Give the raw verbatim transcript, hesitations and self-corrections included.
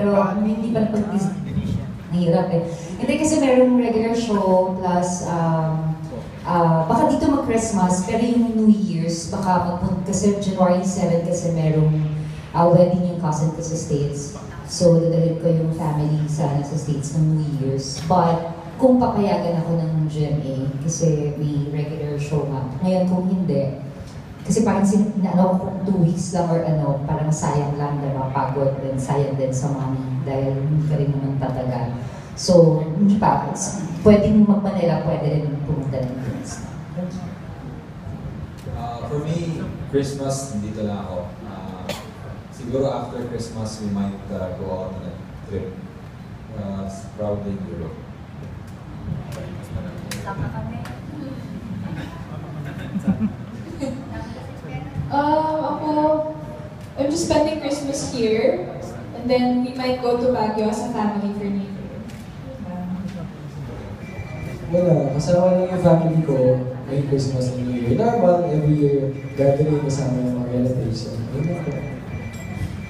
pero hindi pa napag-dis... Nahirap eh. Hindi kasi merong regular show plus um, uh, baka dito mag-Christmas, pero yung New Year's, baka magpunta kasi January seventh kasi merong uh, wedding yung cousin ko sa States. So, dadalhin ko yung family sa, sa States ng New Year's. But, kung papayagan ako ng G M A, kasi may regular show nga. Ngayon, kung hindi, kasi parang sin, ano, kung two weeks lang or ano, parang sayang lang, diba, pagod, then sayang din sa money, dahil hindi ka rin naman tatagal. So, hindi pa, pwedeng mag-Manila, pwede rin pumunta ng Pilipinas. Uh, for me, Christmas, dito lang ako. Uh, siguro after Christmas, we might uh, go out on a trip. Uh, probably in Europe. Sama kami. Um, ako, I'm just spending Christmas here, and then we might go to Baguio as a family for New Year. Wala, kasama lang yung family ko, may Christmas and New Year. Normal, every year, gathering kasama yung mga relatives. So, yun lang po.